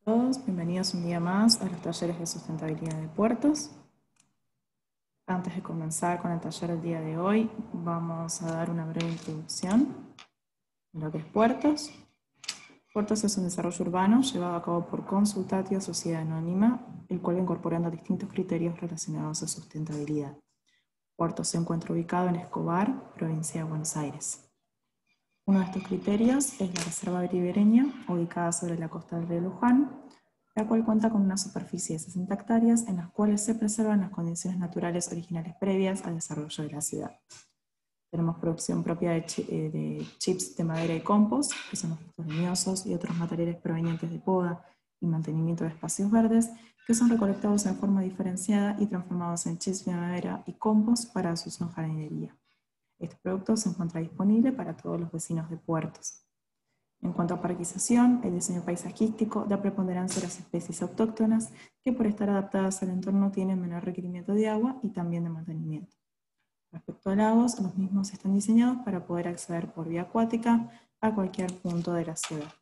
Todos, bienvenidos un día más a los talleres de sustentabilidad de puertos. Antes de comenzar con el taller del día de hoy, vamos a dar una breve introducción de lo que es puertos. Puertos es un desarrollo urbano llevado a cabo por Consultatio Sociedad Anónima, el cual va incorporando distintos criterios relacionados a sustentabilidad. Puertos se encuentra ubicado en Escobar, provincia de Buenos Aires. Uno de estos criterios es la Reserva Ribereña, ubicada sobre la costa del río Luján, la cual cuenta con una superficie de 60 hectáreas en las cuales se preservan las condiciones naturales originales previas al desarrollo de la ciudad. Tenemos producción propia de chips de madera y compost, que son los restos leñosos y otros materiales provenientes de poda y mantenimiento de espacios verdes, que son recolectados en forma diferenciada y transformados en chips de madera y compost para su uso en jardinería. Este producto se encuentra disponible para todos los vecinos de puertos. En cuanto a parquización, el diseño paisajístico da preponderancia a las especies autóctonas que por estar adaptadas al entorno tienen menor requerimiento de agua y también de mantenimiento. Respecto a lagos, los mismos están diseñados para poder acceder por vía acuática a cualquier punto de la ciudad.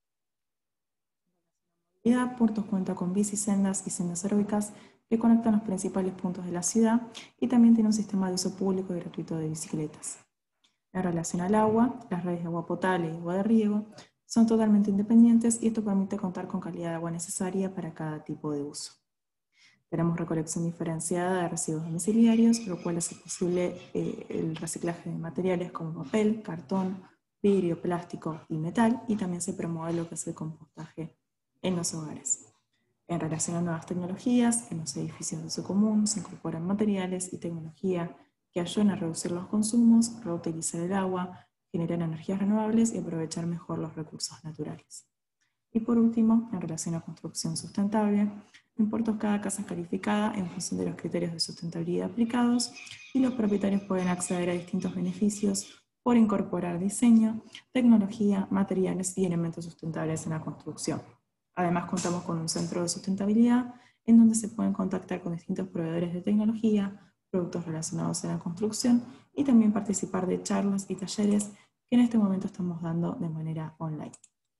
Puertos cuenta con bicisendas y sendas aeróbicas que conectan los principales puntos de la ciudad y también tiene un sistema de uso público y gratuito de bicicletas. En relación al agua, las redes de agua potable y agua de riego son totalmente independientes y esto permite contar con calidad de agua necesaria para cada tipo de uso. Tenemos recolección diferenciada de residuos domiciliarios, lo cual hace posible el reciclaje de materiales como papel, cartón, vidrio, plástico y metal, y también se promueve lo que es el compostaje en los hogares. En relación a nuevas tecnologías, en los edificios de uso común se incorporan materiales y tecnología que ayudan a reducir los consumos, reutilizar el agua, generar energías renovables y aprovechar mejor los recursos naturales. Y por último, en relación a construcción sustentable, en puertos cada casa es calificada en función de los criterios de sustentabilidad aplicados y los propietarios pueden acceder a distintos beneficios por incorporar diseño, tecnología, materiales y elementos sustentables en la construcción. Además, contamos con un centro de sustentabilidad en donde se pueden contactar con distintos proveedores de tecnología, productos relacionados a la construcción y también participar de charlas y talleres que en este momento estamos dando de manera online.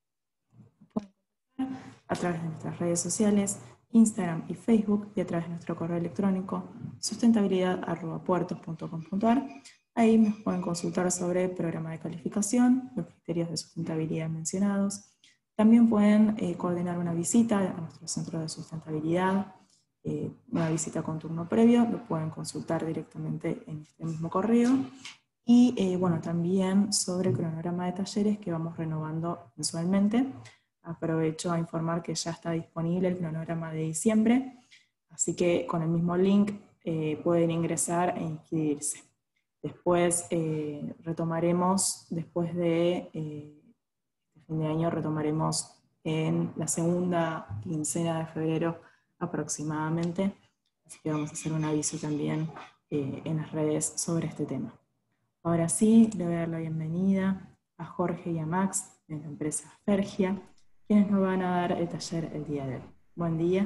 A través de nuestras redes sociales, Instagram y Facebook, y a través de nuestro correo electrónico sustentabilidad@puertos.com.ar. Ahí nos pueden consultar sobre el programa de calificación, los criterios de sustentabilidad mencionados. También pueden coordinar una visita a nuestro centro de sustentabilidad, una visita con turno previo, lo pueden consultar directamente en este mismo correo. Y bueno, también sobre el cronograma de talleres que vamos renovando mensualmente. Aprovecho a informar que ya está disponible el cronograma de diciembre, así que con el mismo link pueden ingresar e inscribirse. Después retomaremos, después de fin de año, retomaremos en la segunda quincena de febrero aproximadamente, así que vamos a hacer un aviso también en las redes sobre este tema. Ahora sí, le voy a dar la bienvenida a Jorge y a Max de la empresa Fergia, quienes nos van a dar el taller el día de hoy. Buen día.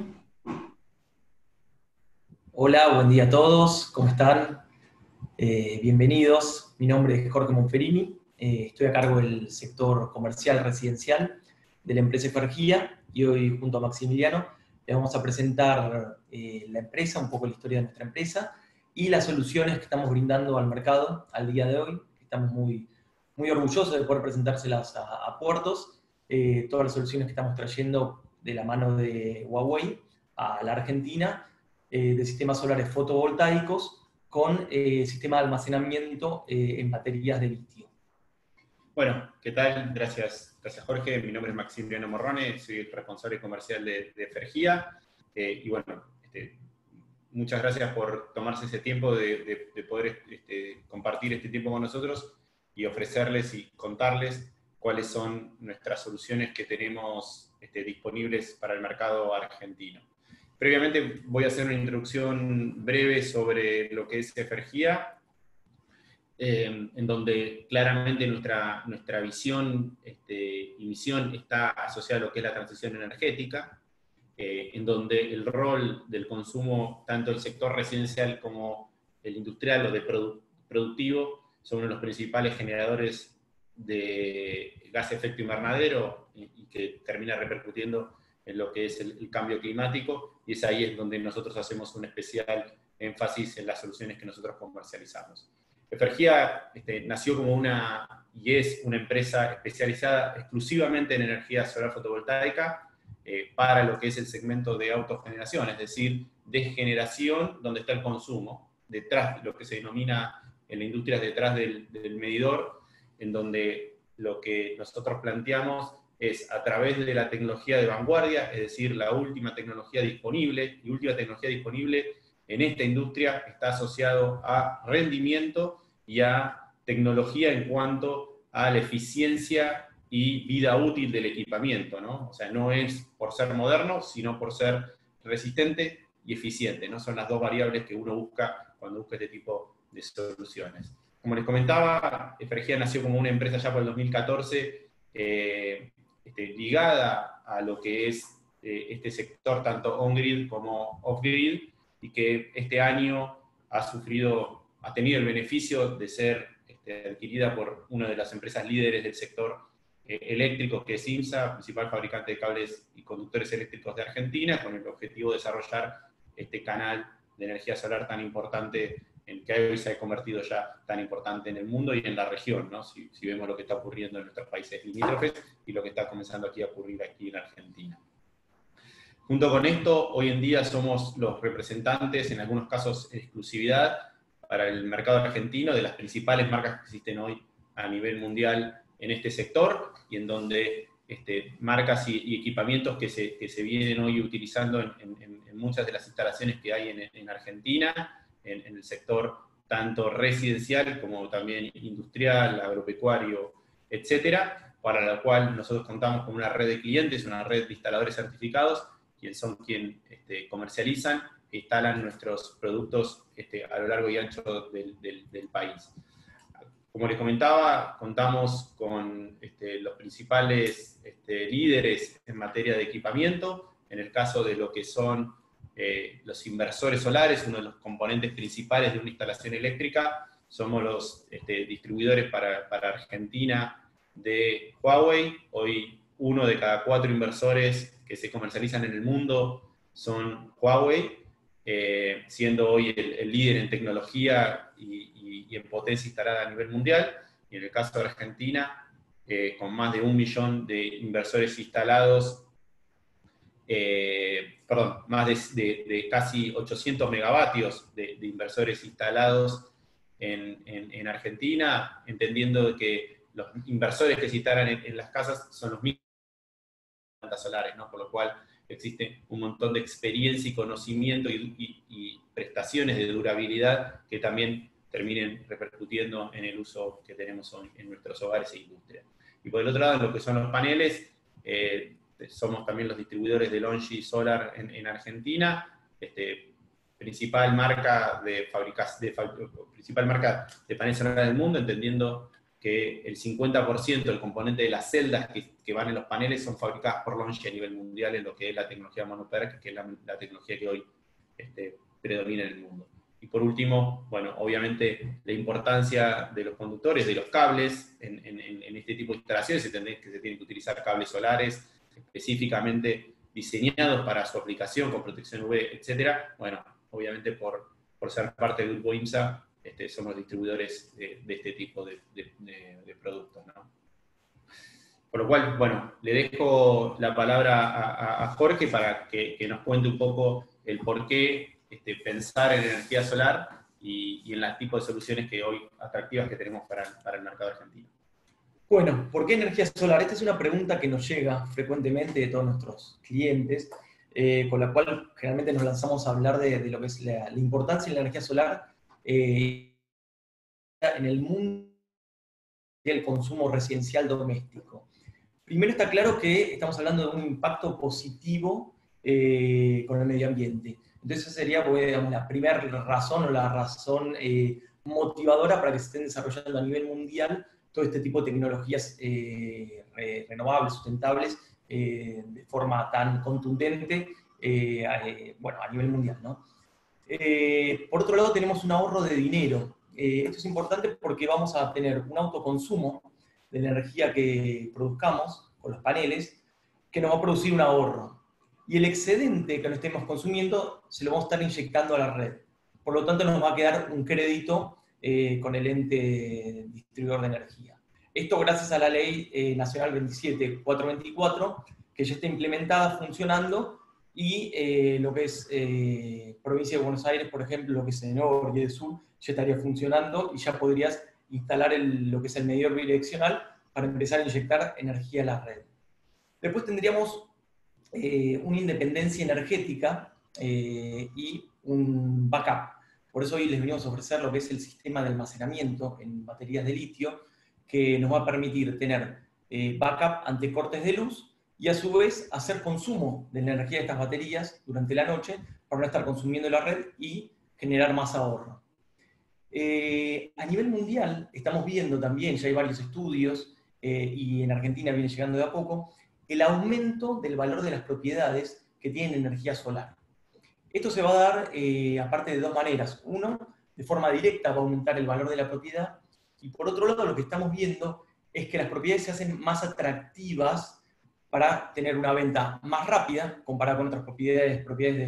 Hola, buen día a todos, ¿cómo están? Bienvenidos, mi nombre es Jorge Monferini, estoy a cargo del sector comercial residencial de la empresa Fergia y hoy junto a Maximiliano les vamos a presentar la empresa, un poco la historia de nuestra empresa y las soluciones que estamos brindando al mercado al día de hoy. Estamos muy orgullosos de poder presentárselas a Puertos, todas las soluciones que estamos trayendo de la mano de Huawei a la Argentina, de sistemas solares fotovoltaicos con sistema de almacenamiento en baterías de litio. Bueno, ¿qué tal? Gracias Jorge. Mi nombre es Maximiliano Morrone, soy el responsable comercial de Fergia. Y bueno, muchas gracias por tomarse ese tiempo de poder compartir este tiempo con nosotros y ofrecerles y contarles cuáles son nuestras soluciones que tenemos disponibles para el mercado argentino. Previamente voy a hacer una introducción breve sobre lo que es Fergia, en donde claramente nuestra visión y misión está asociada a lo que es la transición energética, en donde el rol del consumo, tanto el sector residencial como el industrial o de productivo, son uno de los principales generadores de gas de efecto invernadero y que termina repercutiendo en lo que es el cambio climático, y es ahí es donde nosotros hacemos un especial énfasis en las soluciones que nosotros comercializamos. Evergia nació como y es una empresa especializada exclusivamente en energía solar fotovoltaica para lo que es el segmento de autogeneración, es decir, de generación donde está el consumo, detrás, lo que se denomina en la industria detrás del medidor, en donde lo que nosotros planteamos es a través de la tecnología de vanguardia, es decir, la última tecnología disponible, y última tecnología disponible en esta industria está asociado a rendimiento y a tecnología en cuanto a la eficiencia y vida útil del equipamiento, ¿no? O sea, no es por ser moderno, sino por ser resistente y eficiente, ¿no? Son las dos variables que uno busca cuando busca este tipo de soluciones. Como les comentaba, Evergia nació como una empresa ya por el 2014, ligada a lo que es este sector tanto on-grid como off-grid, y que este año ha tenido el beneficio de ser adquirida por una de las empresas líderes del sector eléctrico, que es IMSA, principal fabricante de cables y conductores eléctricos de Argentina, con el objetivo de desarrollar este canal de energía solar tan importante, en que hoy se ha convertido ya tan importante en el mundo y en la región, ¿no? Si vemos lo que está ocurriendo en nuestros países limítrofes y lo que está comenzando aquí a ocurrir aquí en Argentina. Junto con esto, hoy en día somos los representantes, en algunos casos en exclusividad, para el mercado argentino de las principales marcas que existen hoy a nivel mundial en este sector, y en donde marcas y equipamientos que se vienen hoy utilizando en muchas de las instalaciones que hay en Argentina, en el sector tanto residencial como también industrial, agropecuario, etcétera, para la cual nosotros contamos con una red de clientes, una red de instaladores certificados, quienes comercializan e instalan nuestros productos a lo largo y ancho del país. Como les comentaba, contamos con los principales líderes en materia de equipamiento. En el caso de lo que son los inversores solares, uno de los componentes principales de una instalación eléctrica, somos los distribuidores para Argentina de Huawei. Hoy 1 de cada 4 inversores que se comercializan en el mundo son Huawei, siendo hoy el líder en tecnología y en potencia instalada a nivel mundial. Y en el caso de Argentina, con más de 1 millón de inversores instalados, más de casi 800 megavatios de inversores instalados en Argentina, entendiendo que los inversores que se instalan en las casas son los mismos plantas solares, ¿no? Por lo cual existe un montón de experiencia y conocimiento y prestaciones de durabilidad que también terminen repercutiendo en el uso que tenemos hoy en nuestros hogares e industrias. Y por el otro lado, en lo que son los paneles, somos también los distribuidores de LONGi Solar en Argentina, principal marca de paneles solares del mundo, entendiendo que el 50% del componente de las celdas que van en los paneles son fabricadas por LONGi a nivel mundial en lo que es la tecnología mono-PERC, que es la tecnología que hoy predomina en el mundo. Y por último, bueno, obviamente la importancia de los conductores, de los cables en este tipo de instalaciones, que se tienen que utilizar cables solares específicamente diseñados para su aplicación con protección UV, etc. Bueno, obviamente por ser parte del grupo IMSA, somos distribuidores de este tipo de productos, ¿no? Por lo cual, bueno, le dejo la palabra a Jorge para que nos cuente un poco el por qué pensar en energía solar y en los tipos de soluciones que hoy atractivas que tenemos para el mercado argentino. Bueno, ¿por qué energía solar? Esta es una pregunta que nos llega frecuentemente de todos nuestros clientes, con la cual generalmente nos lanzamos a hablar de lo que es la importancia de la energía solar en el mundo del consumo residencial doméstico. Primero está claro que estamos hablando de un impacto positivo con el medio ambiente. Entonces esa sería, digamos, la primera razón o la razón motivadora para que se estén desarrollando a nivel mundial todo este tipo de tecnologías renovables, sustentables, de forma tan contundente, bueno, a nivel mundial, ¿no? Por otro lado, tenemos un ahorro de dinero. Esto es importante porque vamos a tener un autoconsumo de la energía que produzcamos con los paneles, que nos va a producir un ahorro. y el excedente que no estemos consumiendo se lo vamos a estar inyectando a la red. Por lo tanto, nos va a quedar un crédito con el ente distribuidor de energía. Esto gracias a la Ley Nacional 27424, que ya está implementada, funcionando, y lo que es Provincia de Buenos Aires, por ejemplo, lo que es Enor y Edesur, ya estaría funcionando y ya podrías instalar lo que es el medidor bidireccional para empezar a inyectar energía a la red. Después tendríamos una independencia energética y un backup. Por eso hoy les venimos a ofrecer lo que es el sistema de almacenamiento en baterías de litio, que nos va a permitir tener backup ante cortes de luz y a su vez hacer consumo de la energía de estas baterías durante la noche para no estar consumiendo la red y generar más ahorro. A nivel mundial estamos viendo también, ya hay varios estudios, y en Argentina viene llegando de a poco, el aumento del valor de las propiedades que tienen energía solar. Esto se va a dar, aparte, de dos maneras. Uno, de forma directa va a aumentar el valor de la propiedad, y por otro lado lo que estamos viendo es que las propiedades se hacen más atractivas para tener una venta más rápida, comparada con otras propiedades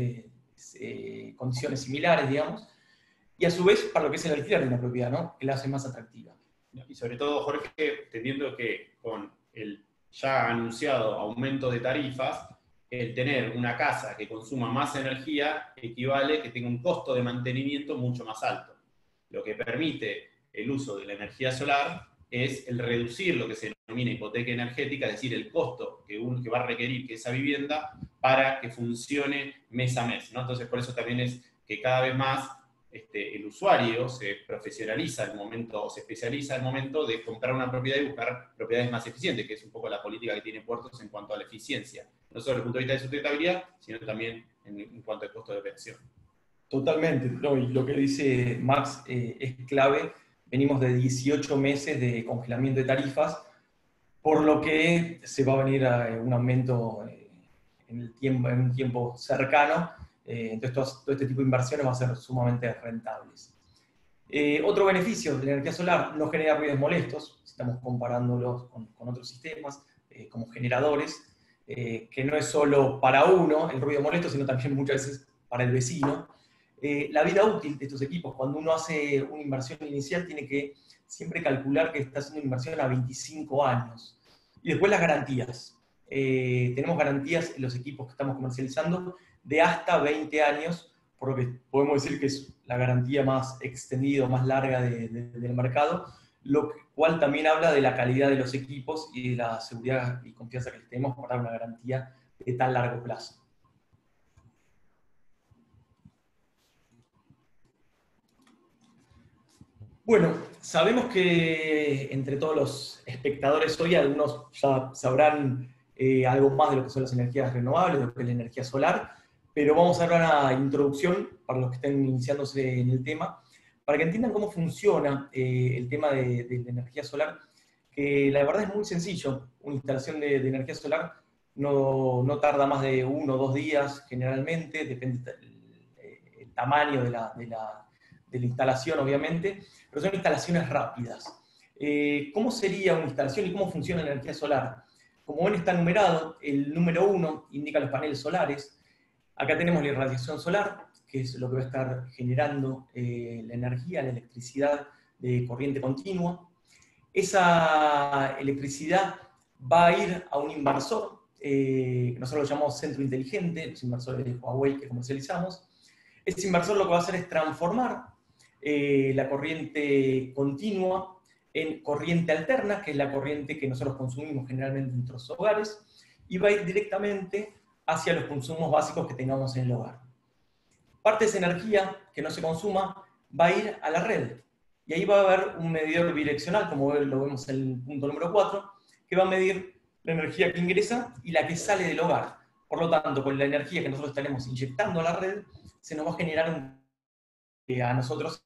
de condiciones similares, digamos, y a su vez para lo que es el alquiler de una propiedad, ¿no? Que la hace más atractiva. Y sobre todo, Jorge, entendiendo que con el ya anunciado aumento de tarifas, el tener una casa que consuma más energía equivale a que tenga un costo de mantenimiento mucho más alto. Lo que permite el uso de la energía solar es el reducir lo que se denomina hipoteca energética, es decir, el costo que va a requerir que esa vivienda para que funcione mes a mes, ¿no? Entonces, por eso también es que cada vez más el usuario se profesionaliza al momento, o se especializa al momento de comprar una propiedad y buscar propiedades más eficientes, que es un poco la política que tiene Puertos en cuanto a la eficiencia, no solo desde el punto de vista de sustentabilidad, sino también en cuanto al costo de operación. Totalmente, no, y lo que dice Max es clave. Venimos de 18 meses de congelamiento de tarifas, por lo que se va a venir a un aumento en un tiempo cercano. Entonces todo este tipo de inversiones van a ser sumamente rentables. Otro beneficio de la energía solar: no genera ruidos molestos, si estamos comparándolos con otros sistemas, como generadores, que no es solo para uno el ruido molesto, sino también muchas veces para el vecino. La vida útil de estos equipos, cuando uno hace una inversión inicial, tiene que siempre calcular que está haciendo una inversión a 25 años. Y después las garantías. Tenemos garantías en los equipos que estamos comercializando de hasta 20 años, por lo que podemos decir que es la garantía más extendida, más larga del mercado, lo cual también habla de la calidad de los equipos y de la seguridad y confianza que tenemos para dar una garantía de tan largo plazo. Bueno, sabemos que entre todos los espectadores hoy algunos ya sabrán algo más de lo que son las energías renovables, de lo que es la energía solar, pero vamos a dar una introducción para los que estén iniciándose en el tema, para que entiendan cómo funciona el tema de la energía solar, que la verdad es muy sencillo. Una instalación de energía solar no tarda más de 1 o 2 días generalmente, depende del tamaño de la instalación, obviamente, pero son instalaciones rápidas. ¿Cómo sería una instalación y cómo funciona la energía solar? Como ven, está numerado. El número 1 indica los paneles solares. Acá tenemos la irradiación solar, que es lo que va a estar generando la energía, la electricidad de corriente continua. Esa electricidad va a ir a un inversor, que nosotros lo llamamos centro inteligente, los inversores de Huawei que comercializamos. Ese inversor lo que va a hacer es transformar la corriente continua en corriente alterna, que es la corriente que nosotros consumimos generalmente en nuestros hogares, y va a ir directamente hacia los consumos básicos que tengamos en el hogar. Parte de esa energía que no se consuma va a ir a la red, y ahí va a haber un medidor bidireccional, como lo vemos en el punto número 4, que va a medir la energía que ingresa y la que sale del hogar. Por lo tanto, con la energía que nosotros estaremos inyectando a la red, se nos va a generar a nosotros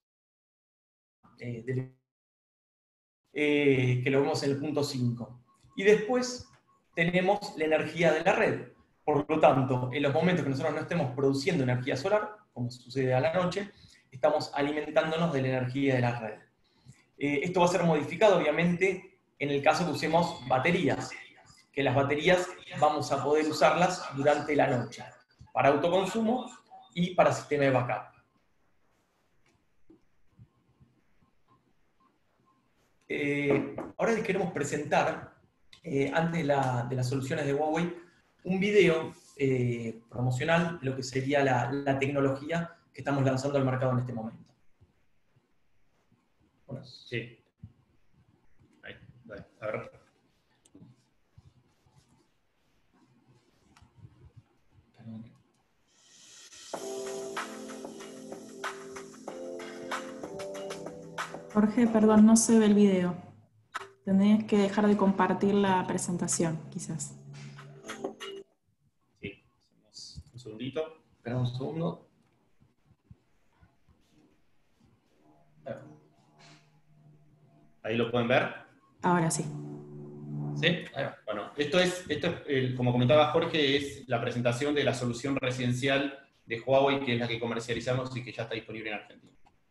que lo vemos en el punto 5. Y después tenemos la energía de la red. Por lo tanto, en los momentos que nosotros no estemos produciendo energía solar, como sucede a la noche, estamos alimentándonos de la energía de la red. Esto va a ser modificado, obviamente, en el caso que usemos baterías. que las baterías vamos a poder usarlas durante la noche, para autoconsumo y para sistema de backup. Ahora les queremos presentar, antes de las soluciones de Huawei, un video promocional de lo que sería la tecnología que estamos lanzando al mercado en este momento. Bueno. Sí. Ahí, dale, a ver. Jorge, perdón, no se ve el video. Tendrías que dejar de compartir la presentación, quizás. Sí, hacemos un segundito. Esperamos un segundo. Ahí lo pueden ver. Ahora sí. ¿Sí? Ahí va. Bueno, esto es como comentaba Jorge, es la presentación de la solución residencial de Huawei, que es la que comercializamos y que ya está disponible en Argentina.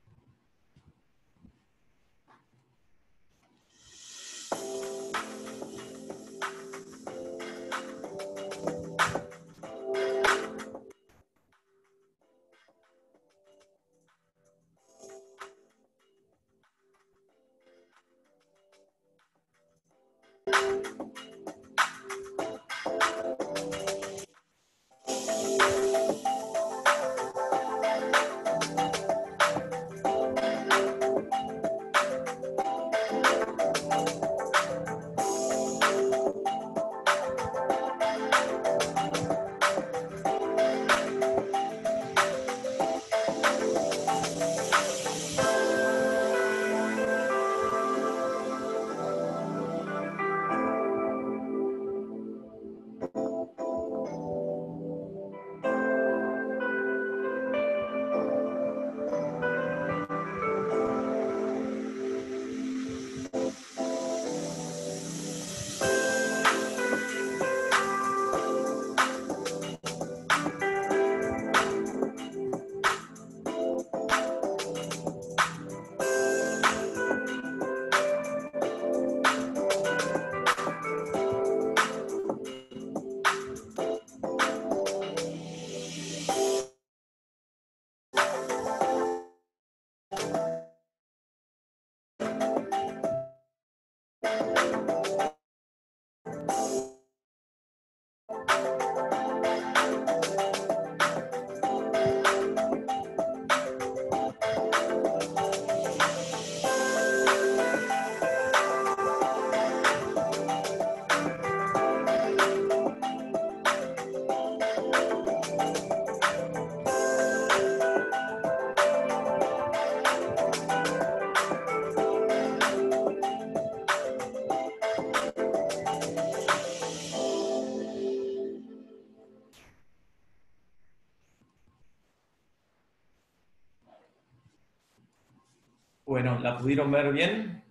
Bueno, ¿la pudieron ver bien?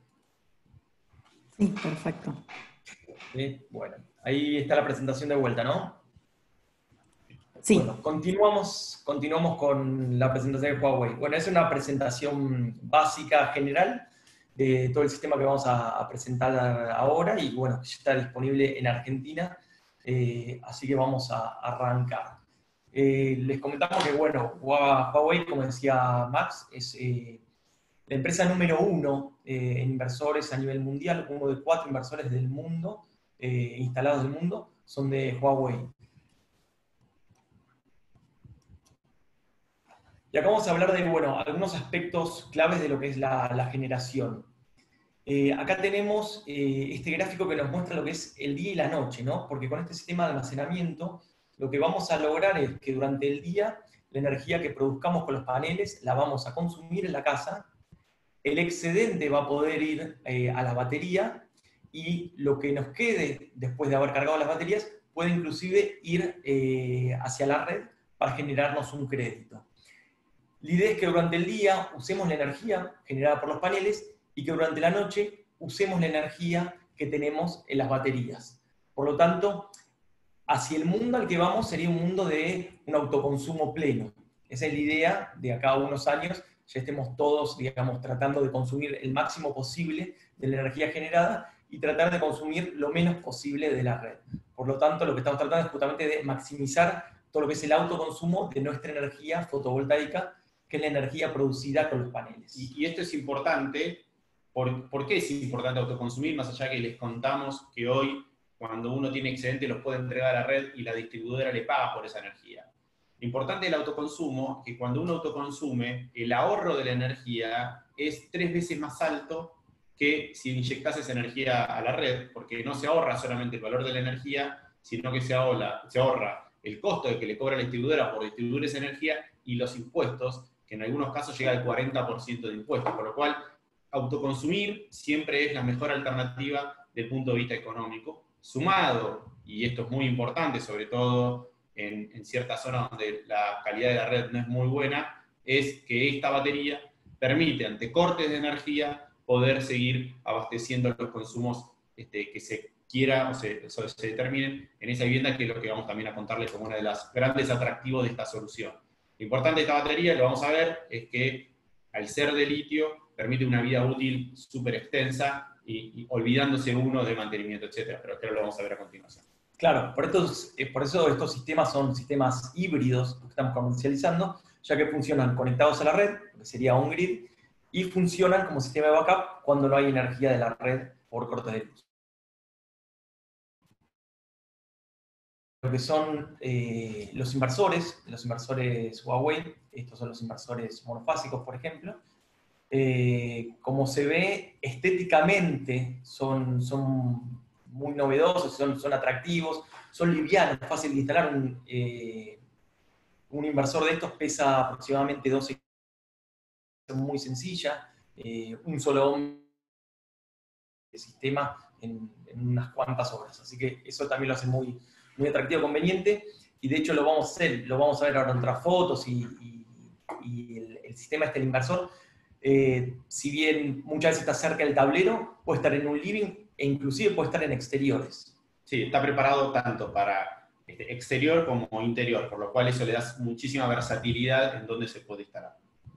Sí, perfecto. Sí, bueno, ahí está la presentación de vuelta, ¿no? Sí. Bueno, continuamos con la presentación de Huawei. Bueno, es una presentación básica general de todo el sistema que vamos a presentar ahora y bueno, ya está disponible en Argentina, así que vamos a arrancar. Les comentamos que, bueno, Huawei, como decía Max, es la empresa número 1 en inversores a nivel mundial, uno de 4 inversores del mundo, instalados del mundo, son de Huawei. Y acá vamos a hablar de, bueno, algunos aspectos claves de lo que es la generación. Acá tenemos este gráfico que nos muestra lo que es el día y la noche, ¿no? Porque con este sistema de almacenamiento, lo que vamos a lograr es que durante el día, la energía que produzcamos con los paneles la vamos a consumir en la casa, el excedente va a poder ir a la batería, y lo que nos quede después de haber cargado las baterías puede inclusive ir hacia la red para generarnos un crédito. La idea es que durante el día usemos la energía generada por los paneles y que durante la noche usemos la energía que tenemos en las baterías. Por lo tanto, hacia el mundo al que vamos sería un mundo de un autoconsumo pleno. Esa es la idea de acá a unos años, ya estemos todos, digamos, tratando de consumir el máximo posible de la energía generada y tratar de consumir lo menos posible de la red. Por lo tanto, lo que estamos tratando es justamente de maximizar todo lo que es el autoconsumo de nuestra energía fotovoltaica, que es la energía producida con los paneles. Y esto es importante. ¿Por qué es importante autoconsumir? Más allá que les contamos que hoy, cuando uno tiene excedente, los puede entregar a la red y la distribuidora le paga por esa energía. Lo importante del autoconsumo es que cuando uno autoconsume, el ahorro de la energía es 3 veces más alto que si inyectase esa energía a la red, porque no se ahorra solamente el valor de la energía, sino que se ahorra el costo de que le cobra la distribuidora por distribuir esa energía y los impuestos, que en algunos casos llega al 40% de impuestos, por lo cual autoconsumir siempre es la mejor alternativa desde el punto de vista económico, sumado, y esto es muy importante, sobre todo en ciertas zonas donde la calidad de la red no es muy buena, es que esta batería permite, ante cortes de energía, poder seguir abasteciendo los consumos que se quiera o se determinen en esa vivienda, que es lo que vamos también a contarles como uno de los grandes atractivos de esta solución. Lo importante de esta batería, lo vamos a ver, es que al ser de litio, permite una vida útil súper extensa y olvidándose uno de mantenimiento, etc. Pero esto lo vamos a ver a continuación. Claro, por eso estos sistemas son sistemas híbridos que estamos comercializando, ya que funcionan conectados a la red, que sería un grid, y funcionan como sistema de backup cuando no hay energía de la red por cortes de luz. Lo que son los inversores Huawei, estos son los inversores monofásicos, por ejemplo. Como se ve, estéticamente son muy novedosos, son atractivos, son livianos, fácil de instalar. Un inversor de estos pesa aproximadamente 12 kilos, muy sencilla, un solo hombre de sistema en unas cuantas horas. Así que eso también lo hace muy atractivo, conveniente, y de hecho lo vamos a ver ahora en otras fotos, y el sistema el inversor, si bien muchas veces está cerca del tablero, puede estar en un living e inclusive puede estar en exteriores. Sí, está preparado tanto para exterior como interior, por lo cual eso le da muchísima versatilidad en dónde se puede instalar.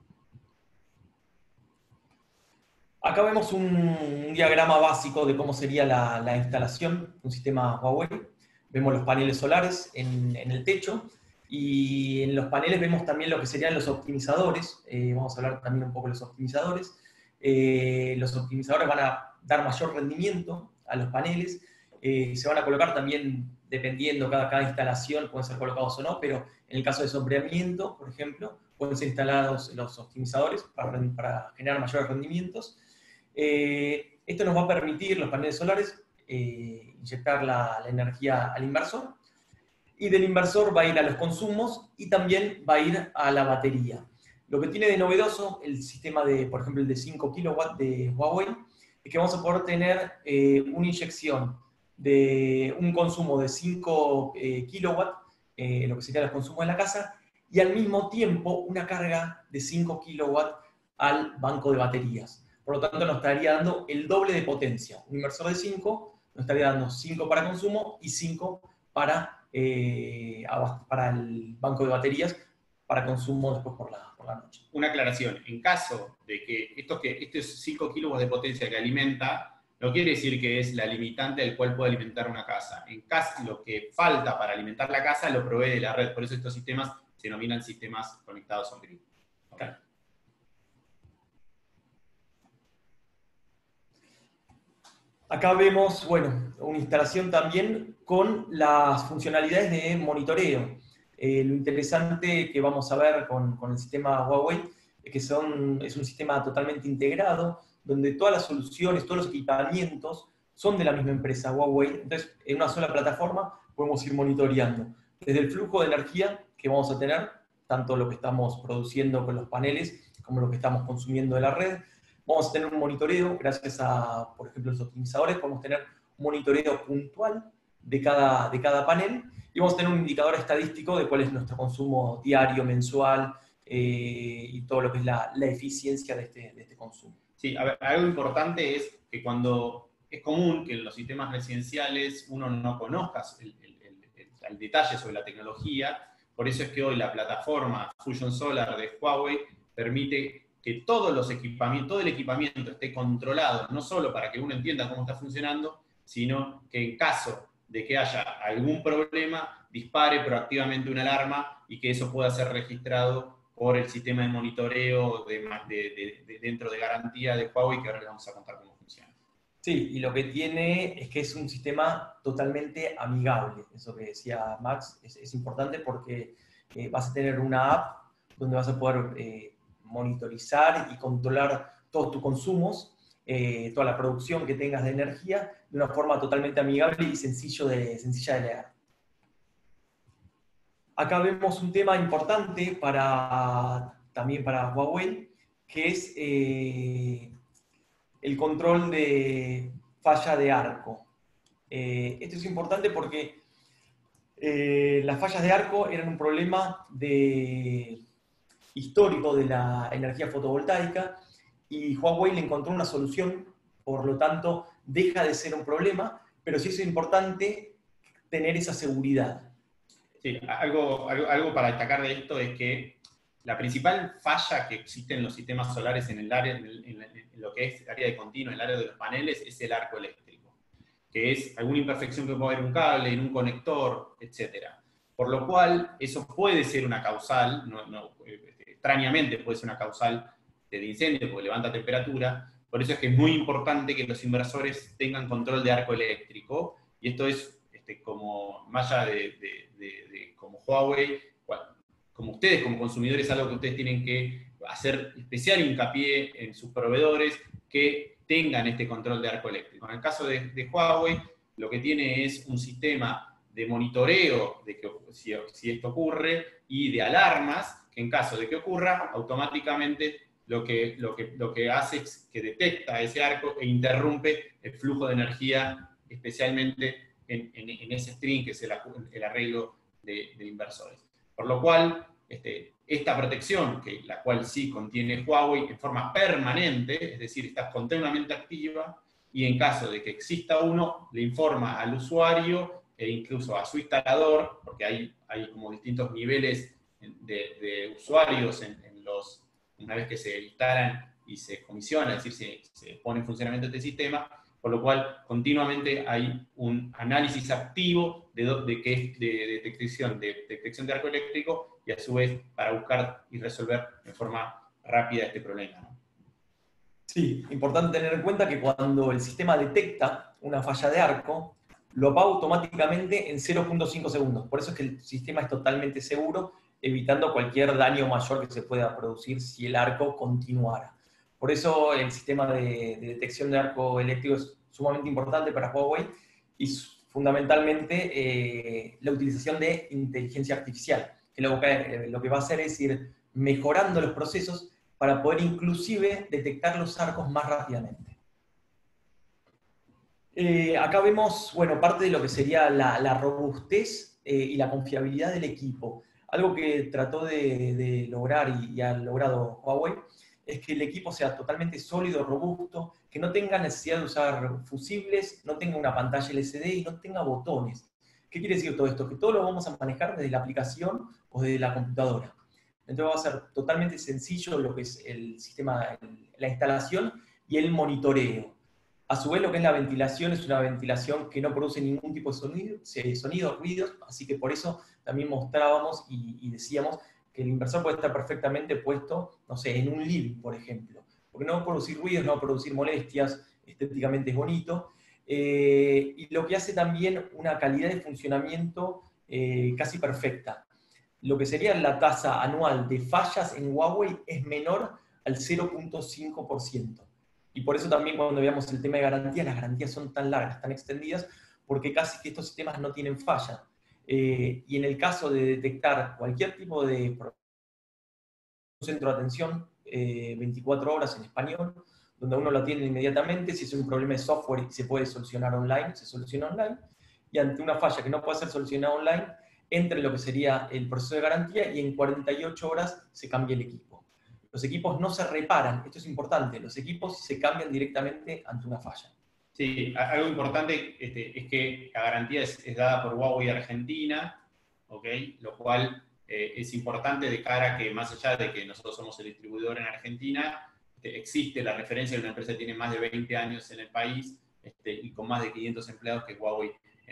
Acá vemos un diagrama básico de cómo sería la instalación de un sistema Huawei. Vemos los paneles solares en el techo, y en los paneles vemos también lo que serían los optimizadores. Vamos a hablar también un poco de los optimizadores. Los optimizadores van a dar mayor rendimiento a los paneles. Se van a colocar también, dependiendo cada instalación, pueden ser colocados o no, pero en el caso de sombreamiento, por ejemplo, pueden ser instalados los optimizadores para generar mayores rendimientos. Esto nos va a permitir, los paneles solares, inyectar la energía al inversor, y del inversor va a ir a los consumos y también va a ir a la batería. Lo que tiene de novedoso el sistema por ejemplo, el de 5 kW de Huawei, es que vamos a poder tener una inyección de un consumo de 5 kW, lo que sería los consumos de la casa, y al mismo tiempo una carga de 5 kW al banco de baterías. Por lo tanto, nos estaría dando el doble de potencia. Un inversor de 5 nos estaría dando 5 para consumo y 5 para el banco de baterías para consumo después por la noche. Una aclaración: en caso de que estos 5 kilovatios de potencia que alimenta, no quiere decir que es la limitante del cual puede alimentar una casa. En caso, lo que falta para alimentar la casa lo provee de la red, por eso estos sistemas se denominan sistemas conectados a un grid. Okay. Acá vemos, bueno, una instalación también con las funcionalidades de monitoreo. Lo interesante que vamos a ver con el sistema Huawei es que es un sistema totalmente integrado, donde todas las soluciones, todos los equipamientos son de la misma empresa, Huawei. Entonces, en una sola plataforma podemos ir monitoreando desde el flujo de energía que vamos a tener, tanto lo que estamos produciendo con los paneles como lo que estamos consumiendo de la red. Vamos a tener un monitoreo, gracias a, por ejemplo, los optimizadores, podemos tener un monitoreo puntual de cada panel, y vamos a tener un indicador estadístico de cuál es nuestro consumo diario, mensual, y todo lo que es la eficiencia de este consumo. Sí, a ver, algo importante es que cuando es común que en los sistemas residenciales uno no conozca el detalle sobre la tecnología, por eso es que hoy la plataforma Fusion Solar de Huawei permite que todo el equipamiento esté controlado, no solo para que uno entienda cómo está funcionando, sino que en caso de que haya algún problema, dispare proactivamente una alarma y que eso pueda ser registrado por el sistema de monitoreo dentro de garantía de Huawei, que ahora les vamos a contar cómo funciona. Sí, y lo que tiene es que es un sistema totalmente amigable. Eso que decía Max es importante porque vas a tener una app donde vas a poder monitorizar y controlar todos tus consumos, toda la producción que tengas de energía, de una forma totalmente amigable y sencilla de leer. Acá vemos un tema importante también para Huawei, que es el control de falla de arco. Esto es importante porque las fallas de arco eran un problema histórico de la energía fotovoltaica y Huawei le encontró una solución, por lo tanto deja de ser un problema, pero sí es importante tener esa seguridad. Sí, algo para destacar de esto es que la principal falla que existe en los sistemas solares en lo que es el área de continuo, en el área de los paneles, es el arco eléctrico, que es alguna imperfección que puede haber en un cable, en un conector, etc. Por lo cual, eso puede ser una causal, extrañamente puede ser una causal de incendio, porque levanta temperatura. Por eso es que es muy importante que los inversores tengan control de arco eléctrico, y esto es como más allá como Huawei, como ustedes, como consumidores, algo que ustedes tienen que hacer especial hincapié en sus proveedores que tengan este control de arco eléctrico. En el caso de Huawei, lo que tiene es un sistema de monitoreo de que si esto ocurre y de alarmas, que en caso de que ocurra, automáticamente lo que hace es que detecta ese arco e interrumpe el flujo de energía, especialmente en ese string que es el arreglo de inversores. Por lo cual, esta protección, la cual sí contiene Huawei en forma permanente, es decir, está continuamente activa, y en caso de que exista uno, le informa al usuario e incluso a su instalador, porque hay como distintos niveles de usuarios una vez que se instalan y se comisiona, es decir, se pone en funcionamiento este sistema, por lo cual continuamente hay un análisis activo de detección de arco eléctrico y a su vez para buscar y resolver de forma rápida este problema, ¿no? Sí, importante tener en cuenta que cuando el sistema detecta una falla de arco, lo apaga automáticamente en 0.5 segundos. Por eso es que el sistema es totalmente seguro, evitando cualquier daño mayor que se pueda producir si el arco continuara. Por eso el sistema de detección de arco eléctrico es sumamente importante para Huawei y fundamentalmente la utilización de inteligencia artificial, que lo que va a hacer es ir mejorando los procesos para poder inclusive detectar los arcos más rápidamente. Acá vemos, bueno, parte de lo que sería la robustez y la confiabilidad del equipo. Algo que trató de lograr y ha logrado Huawei es que el equipo sea totalmente sólido, robusto, que no tenga necesidad de usar fusibles, no tenga una pantalla LCD y no tenga botones. ¿Qué quiere decir todo esto? Que todo lo vamos a manejar desde la aplicación o desde la computadora. Entonces va a ser totalmente sencillo lo que es el sistema, la instalación y el monitoreo. A su vez, lo que es la ventilación es una ventilación que no produce ningún tipo de sonido, ruidos, así que por eso también mostrábamos y decíamos que el inversor puede estar perfectamente puesto, no sé, en un living, por ejemplo, porque no va a producir ruidos, no va a producir molestias, estéticamente es bonito, y lo que hace también una calidad de funcionamiento casi perfecta. Lo que sería la tasa anual de fallas en Huawei es menor al 0.5%. Y por eso también cuando veamos el tema de garantías, las garantías son tan largas, tan extendidas, porque casi que estos sistemas no tienen falla. Y en el caso de detectar cualquier tipo de centro de atención, 24 horas en español, donde uno lo atiende inmediatamente, si es un problema de software y se puede solucionar online, se soluciona online, y ante una falla que no puede ser solucionada online, entra en lo que sería el proceso de garantía y en 48 horas se cambia el equipo. Los equipos no se reparan, esto es importante, los equipos se cambian directamente ante una falla. Sí, algo importante es que la garantía es dada por Huawei Argentina, ¿okay? Lo cual es importante de cara a que, más allá de que nosotros somos el distribuidor en Argentina, existe la referencia de una empresa que tiene más de 20 años en el país y con más de 500 empleados, que es Huawei.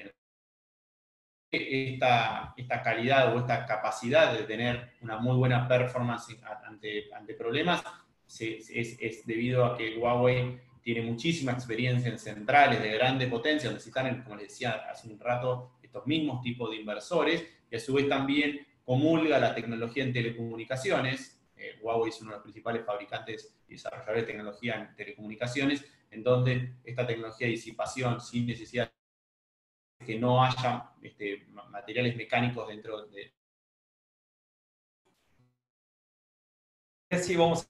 Esta calidad o esta capacidad de tener una muy buena performance ante problemas es debido a que Huawei tiene muchísima experiencia en centrales de grande potencia, donde se están, como les decía hace un rato, estos mismos tipos de inversores, y a su vez también comulga la tecnología en telecomunicaciones. Huawei es uno de los principales fabricantes y desarrolladores de tecnología en telecomunicaciones, en donde esta tecnología de disipación sin necesidad de que no haya materiales mecánicos dentro de... Así vamos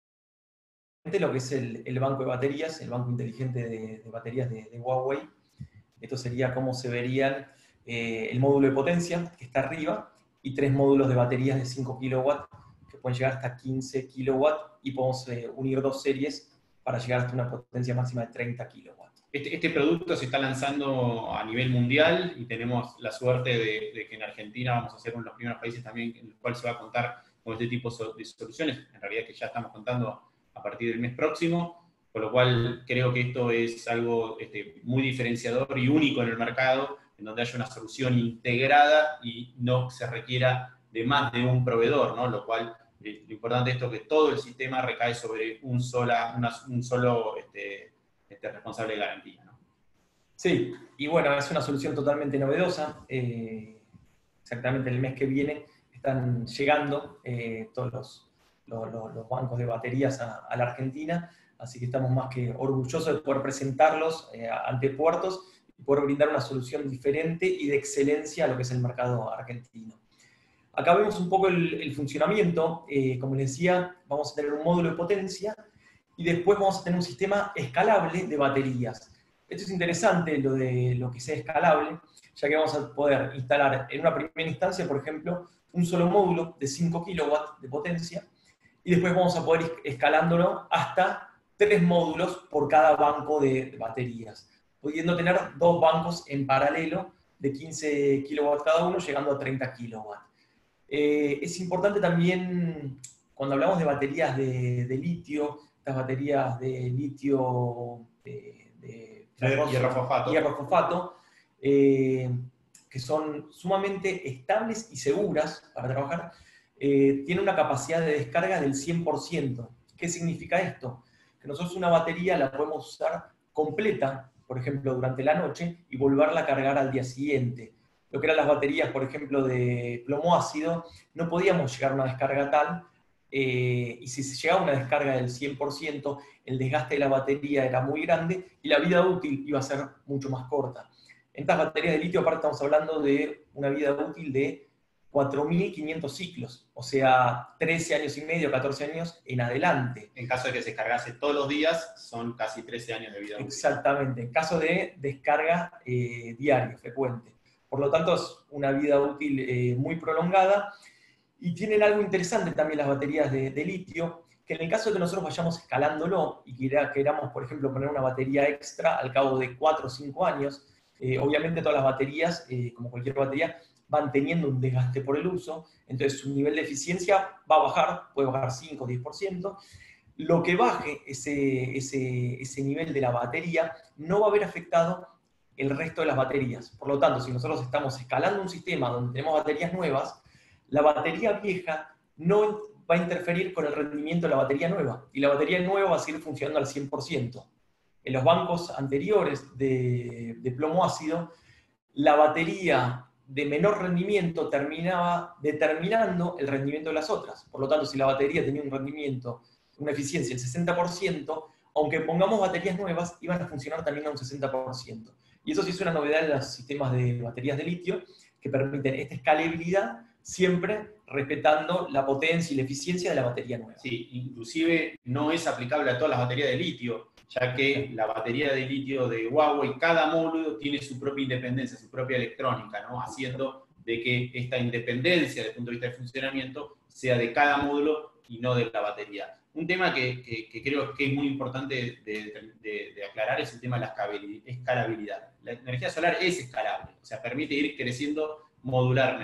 a lo que es el banco de baterías, el banco inteligente de baterías de Huawei. Esto sería cómo se verían el módulo de potencia, que está arriba, y 3 módulos de baterías de 5 kW, que pueden llegar hasta 15 kW, y podemos unir 2 series para llegar hasta una potencia máxima de 30 kW. Este producto se está lanzando a nivel mundial y tenemos la suerte de que en Argentina vamos a ser uno de los primeros países también en el cual se va a contar con este tipo de soluciones. En realidad que ya estamos contando a partir del mes próximo, por lo cual creo que esto es algo muy diferenciador y único en el mercado, en donde haya una solución integrada y no se requiera de más de un proveedor, ¿no? Lo cual, lo importante es esto, que todo el sistema recae sobre un solo responsable de garantía, ¿no? Sí, y bueno, es una solución totalmente novedosa. Exactamente el mes que viene están llegando todos los bancos de baterías a la Argentina, así que estamos más que orgullosos de poder presentarlos ante puertos y poder brindar una solución diferente y de excelencia a lo que es el mercado argentino. Acá vemos un poco el funcionamiento. Como les decía, vamos a tener un módulo de potencia y después vamos a tener un sistema escalable de baterías. Esto es interesante, lo que sea escalable, ya que vamos a poder instalar en una primera instancia, por ejemplo, un solo módulo de 5 kW de potencia, y después vamos a poder ir escalándolo hasta 3 módulos por cada banco de baterías, pudiendo tener 2 bancos en paralelo de 15 kW cada uno, llegando a 30 kW. Es importante también, cuando hablamos de baterías de litio, estas baterías de litio de hierro fosfato, que son sumamente estables y seguras para trabajar, tienen una capacidad de descarga del 100%. ¿Qué significa esto? Que nosotros una batería la podemos usar completa, por ejemplo, durante la noche, y volverla a cargar al día siguiente. Lo que eran las baterías, por ejemplo, de plomo ácido, no podíamos llegar a una descarga tal, y si se llegaba a una descarga del 100%, el desgaste de la batería era muy grande y la vida útil iba a ser mucho más corta. En estas baterías de litio, aparte, estamos hablando de una vida útil de 4.500 ciclos, o sea, 13 años y medio, 14 años en adelante. En caso de que se descargase todos los días, son casi 13 años de vida útil. Exactamente, en caso de descarga diaria, frecuente. Por lo tanto, es una vida útil muy prolongada. Y tienen algo interesante también las baterías de litio, que en el caso de que nosotros vayamos escalándolo y queramos, por ejemplo, poner una batería extra al cabo de 4 o 5 años, obviamente todas las baterías, como cualquier batería, van teniendo un desgaste por el uso, entonces su nivel de eficiencia va a bajar, puede bajar 5 o 10%. Lo que baje ese nivel de la batería no va a haber afectado el resto de las baterías. Por lo tanto, si nosotros estamos escalando un sistema donde tenemos baterías nuevas, la batería vieja no va a interferir con el rendimiento de la batería nueva, y la batería nueva va a seguir funcionando al 100%. En los bancos anteriores de plomo ácido, la batería de menor rendimiento terminaba determinando el rendimiento de las otras. Por lo tanto, si la batería tenía un rendimiento, una eficiencia del 60%, aunque pongamos baterías nuevas, iban a funcionar también a un 60%. Y eso sí es una novedad en los sistemas de baterías de litio, que permiten esta escalabilidad, siempre respetando la potencia y la eficiencia de la batería nueva. Sí, inclusive no es aplicable a todas las baterías de litio, ya que la batería de litio de Huawei, cada módulo tiene su propia independencia, su propia electrónica, ¿no? Haciendo de que esta independencia desde el punto de vista de funcionamiento sea de cada módulo y no de la batería. Un tema que creo que es muy importante de aclarar es el tema de la escalabilidad. La energía solar es escalable, o sea, permite ir creciendo modularmente.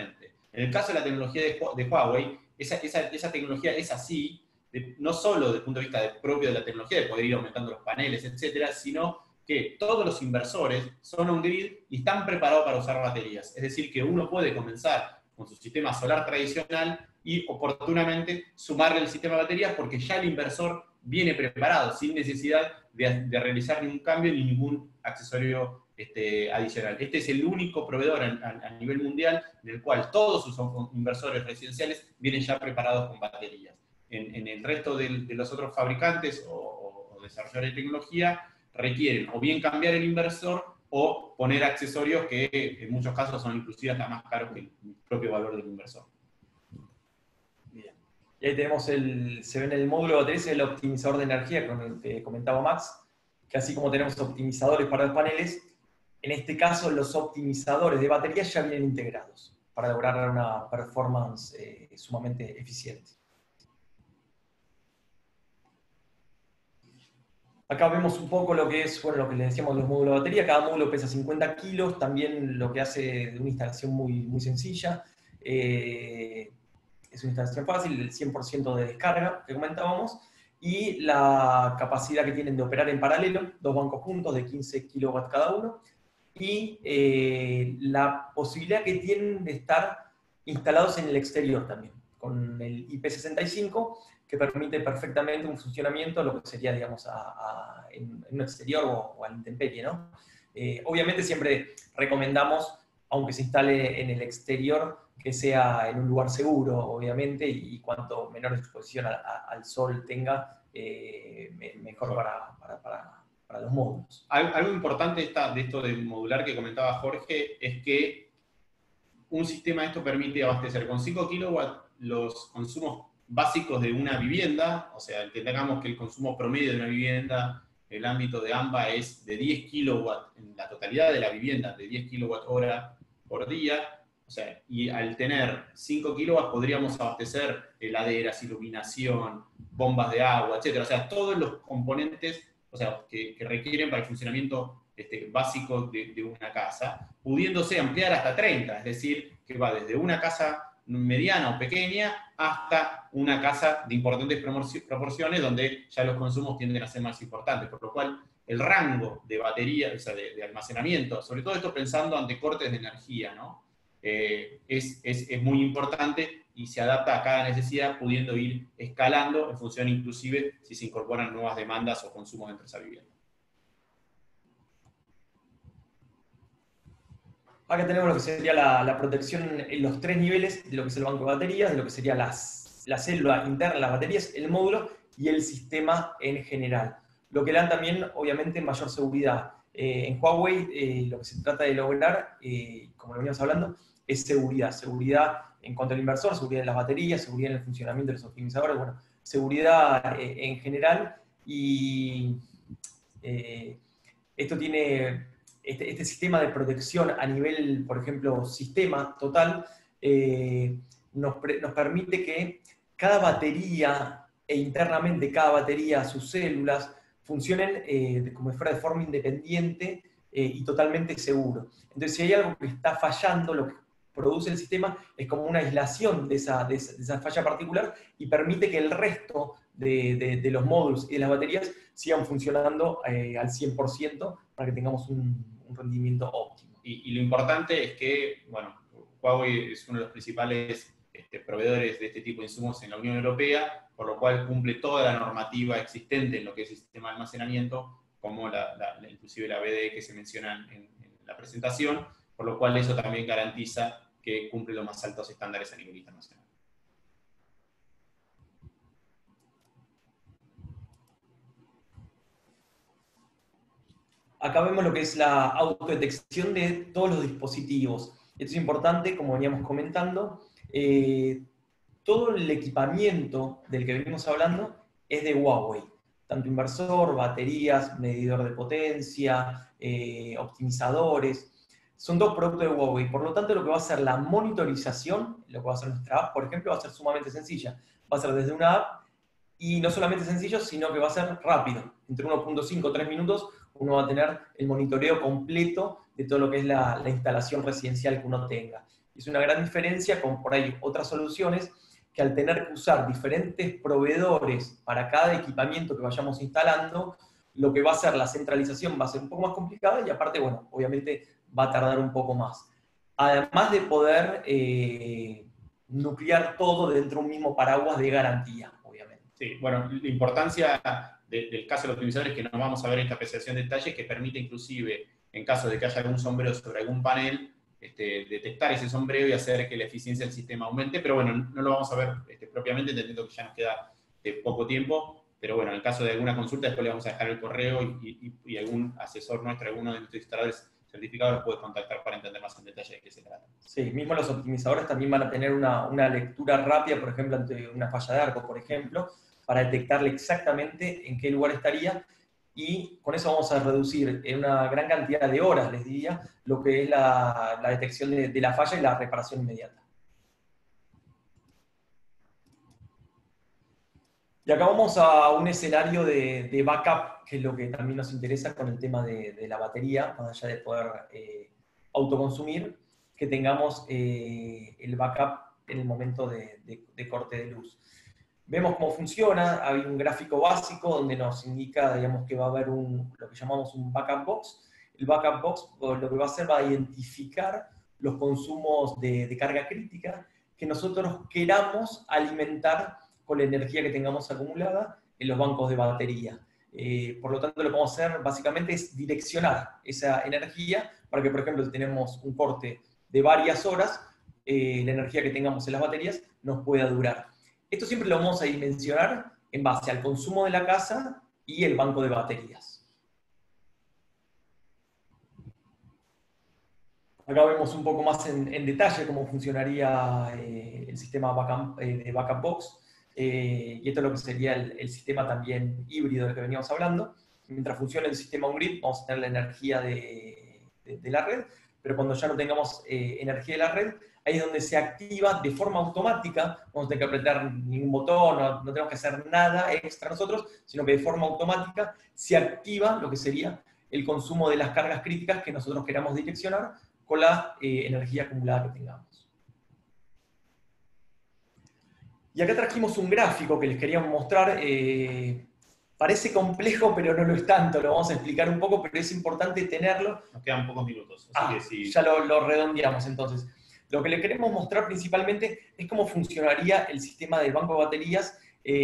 En el caso de la tecnología de Huawei, esa tecnología es así, no solo desde el punto de vista propio de la tecnología, de poder ir aumentando los paneles, etcétera, sino que todos los inversores son on-grid y están preparados para usar baterías. Es decir, que uno puede comenzar con su sistema solar tradicional y oportunamente sumarle el sistema de baterías porque ya el inversor viene preparado, sin necesidad de realizar ningún cambio ni ningún accesorio adicional. Este es el único proveedor a nivel mundial en el cual todos sus inversores residenciales vienen ya preparados con baterías. En el resto de los otros fabricantes o desarrolladores de tecnología requieren o bien cambiar el inversor o poner accesorios que en muchos casos son inclusive hasta más caros que el propio valor del inversor. Bien. Y ahí tenemos se ve en el módulo de baterías el optimizador de energía con el que comentaba Max, que así como tenemos optimizadores para los paneles, en este caso los optimizadores de baterías ya vienen integrados para lograr una performance sumamente eficiente. Acá vemos un poco lo que es, bueno, lo que les decíamos de los módulos de batería. Cada módulo pesa 50 kilos, también lo que hace de una instalación muy sencilla. Es una instalación fácil, el 100% de descarga que comentábamos, y la capacidad que tienen de operar en paralelo, 2 bancos juntos de 15 kilowatts cada uno, y la posibilidad que tienen de estar instalados en el exterior también, con el IP65, que permite perfectamente un funcionamiento, lo que sería, digamos, en un exterior o a la intemperie, ¿no? Obviamente siempre recomendamos, aunque se instale en el exterior, que sea en un lugar seguro, obviamente, y cuanto menor exposición al sol tenga, mejor para los módulos. Algo importante de esto de modular que comentaba Jorge es que un sistema de esto permite abastecer con 5 kilowatts los consumos básicos de una vivienda, o sea, entendamos que el consumo promedio de una vivienda en el ámbito de AMBA es de 10 kilowatts, en la totalidad de la vivienda, de 10 kilowatt hora por día, o sea, y al tener 5 kilowatts podríamos abastecer heladeras, iluminación, bombas de agua, etc. O sea, todos los componentes, o sea, que requieren para el funcionamiento básico de una casa, pudiéndose ampliar hasta 30, es decir, que va desde una casa mediana o pequeña hasta una casa de importantes proporciones donde ya los consumos tienden a ser más importantes, por lo cual el rango de batería, o sea, de almacenamiento, sobre todo esto pensando ante cortes de energía, ¿no? Es muy importante y se adapta a cada necesidad, pudiendo ir escalando en función inclusive si se incorporan nuevas demandas o consumos dentro de esa vivienda. Acá tenemos lo que sería la protección en los 3 niveles de lo que es el banco de baterías, de lo que sería la célula interna de las baterías, el módulo y el sistema en general. Lo que le dan también, obviamente, mayor seguridad. En Huawei lo que se trata de lograr, como lo veníamos hablando, es seguridad. Seguridad en cuanto al inversor, seguridad en las baterías, seguridad en el funcionamiento de los optimizadores, bueno, seguridad en general. Y esto tiene... Este sistema de protección a nivel, por ejemplo, sistema total, nos permite que cada batería e internamente cada batería, sus células, funcionen como si fuera de forma independiente y totalmente seguro. Entonces, si hay algo que está fallando, lo que produce el sistema es como una aislación de esa falla particular y permite que el resto de los módulos y de las baterías sigan funcionando al 100% para que tengamos un rendimiento óptimo. Y lo importante es que, bueno, Huawei es uno de los principales proveedores de este tipo de insumos en la Unión Europea, por lo cual cumple toda la normativa existente en lo que es el sistema de almacenamiento, como inclusive la BDE que se menciona en la presentación, por lo cual eso también garantiza que cumple los más altos estándares a nivel internacional. Acá vemos lo que es la autodetección de todos los dispositivos. Esto es importante, como veníamos comentando. Todo el equipamiento del que venimos hablando es de Huawei. Tanto inversor, baterías, medidor de potencia, optimizadores. Son dos productos de Huawei. Por lo tanto, lo que va a ser la monitorización, lo que va a hacer nuestra app, por ejemplo, va a ser sumamente sencilla. Va a ser desde una app, y no solamente sencillo, sino que va a ser rápido. Entre 1.5 o 3 minutos uno va a tener el monitoreo completo de todo lo que es la instalación residencial que uno tenga. Y Es una gran diferencia con por ahí otras soluciones que al tener que usar diferentes proveedores para cada equipamiento que vayamos instalando, lo que va a ser la centralización va a ser un poco más complicada y aparte, bueno, obviamente va a tardar un poco más. Además de poder nuclear todo dentro de un mismo paraguas de garantía, obviamente. Sí, bueno, la importancia del caso de los optimizadores que no vamos a ver en esta apreciación de detalle, que permite inclusive, en caso de que haya algún sombreo sobre algún panel, detectar ese sombreo y hacer que la eficiencia del sistema aumente, pero bueno, no lo vamos a ver propiamente, entendiendo que ya nos queda poco tiempo, pero bueno, en el caso de alguna consulta después le vamos a dejar el correo y algún asesor nuestro, alguno de nuestros instaladores certificados los puede contactar para entender más en detalle de qué se trata. Sí, mismo los optimizadores también van a tener una lectura rápida, por ejemplo, ante una falla de arco, por ejemplo, para detectarle exactamente en qué lugar estaría, y con eso vamos a reducir en una gran cantidad de horas, les diría, lo que es la detección de la falla y la reparación inmediata. Y acá vamos a un escenario de backup, que es lo que también nos interesa con el tema de la batería, más allá de poder autoconsumir, que tengamos el backup en el momento de corte de luz. Vemos cómo funciona, hay un gráfico básico donde nos indica, digamos, que va a haber lo que llamamos un backup box. El backup box lo que va a hacer va a identificar los consumos de carga crítica que nosotros queramos alimentar con la energía que tengamos acumulada en los bancos de batería. Por lo tanto, lo que vamos a hacer básicamente es direccionar esa energía para que, por ejemplo, si tenemos un corte de varias horas, la energía que tengamos en las baterías nos pueda durar. Esto siempre lo vamos a dimensionar en base al consumo de la casa y el banco de baterías. Acá vemos un poco más en detalle cómo funcionaría el sistema de backup box. Y esto es lo que sería el sistema también híbrido del que veníamos hablando. Mientras funcione el sistema on-grid, vamos a tener la energía de la red, pero cuando ya no tengamos energía de la red, ahí es donde se activa de forma automática, no vamos a tener que apretar ningún botón, no tenemos que hacer nada extra nosotros, sino que de forma automática se activa lo que sería el consumo de las cargas críticas que nosotros queramos direccionar con la energía acumulada que tengamos. Y acá trajimos un gráfico que les queríamos mostrar. Parece complejo, pero no lo es tanto. Lo vamos a explicar un poco, pero es importante tenerlo. Nos quedan pocos minutos. Así que sí. Ya lo redondeamos entonces. Lo que le queremos mostrar principalmente es cómo funcionaría el sistema del banco de baterías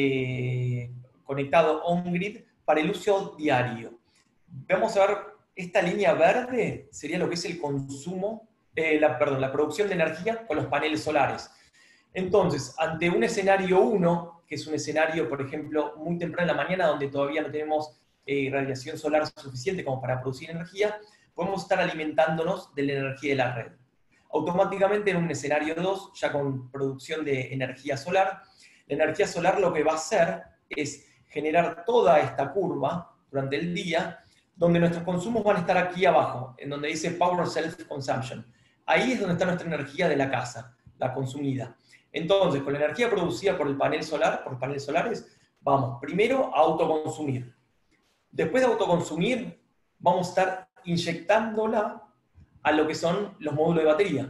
conectado on-grid para el uso diario. Vamos a ver, esta línea verde sería lo que es el consumo, la producción de energía con los paneles solares. Entonces, ante un escenario 1, que es un escenario, por ejemplo, muy temprano en la mañana, donde todavía no tenemos radiación solar suficiente como para producir energía, podemos estar alimentándonos de la energía de la red. Automáticamente en un escenario 2, ya con producción de energía solar, la energía solar lo que va a hacer es generar toda esta curva durante el día, donde nuestros consumos van a estar aquí abajo, en donde dice Power Self-Consumption. Ahí es donde está nuestra energía de la casa, la consumida. Entonces, con la energía producida por el panel solar, por los paneles solares, vamos primero a autoconsumir. Después de autoconsumir, vamos a estar inyectándola a lo que son los módulos de batería.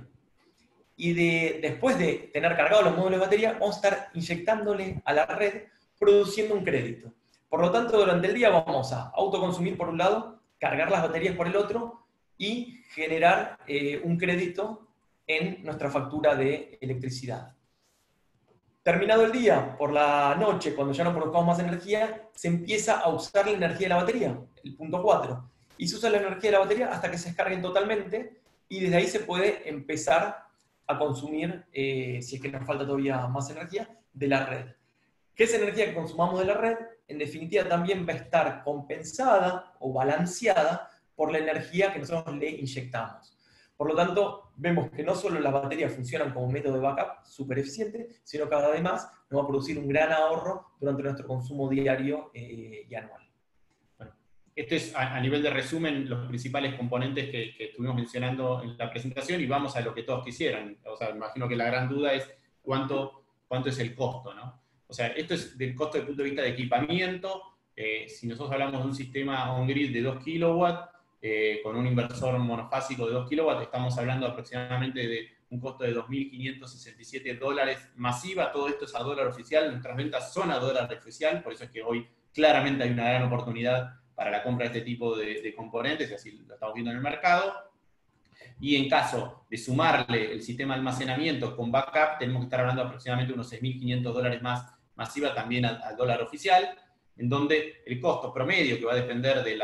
Y después de tener cargados los módulos de batería, vamos a estar inyectándole a la red, produciendo un crédito. Por lo tanto, durante el día vamos a autoconsumir por un lado, cargar las baterías por el otro, y generar un crédito en nuestra factura de electricidad. Terminado el día, por la noche, cuando ya no produzcamos más energía, se empieza a usar la energía de la batería, el punto 4. Y se usa la energía de la batería hasta que se descarguen totalmente, y desde ahí se puede empezar a consumir, si es que nos falta todavía más energía, de la red. ¿Qué es energía que consumamos de la red? En definitiva también va a estar compensada o balanceada por la energía que nosotros le inyectamos. Por lo tanto, vemos que no solo las baterías funcionan como método de backup súper eficiente, sino que además nos va a producir un gran ahorro durante nuestro consumo diario y anual. Bueno, esto es a nivel de resumen los principales componentes que estuvimos mencionando en la presentación, y vamos a lo que todos quisieran. O sea, imagino que la gran duda es cuánto es el costo, ¿no? O sea, esto es del costo desde el punto de vista de equipamiento. Si nosotros hablamos de un sistema on-grid de 2 kilowatts, con un inversor monofásico de 2 kilowatts, estamos hablando aproximadamente de un costo de $2.567 masiva. Todo esto es a dólar oficial, nuestras ventas son a dólar oficial, por eso es que hoy claramente hay una gran oportunidad para la compra de este tipo de componentes, y así lo estamos viendo en el mercado. Y en caso de sumarle el sistema de almacenamiento con backup, tenemos que estar hablando de aproximadamente unos $6.500 más masiva también al dólar oficial, en donde el costo promedio, que va a depender de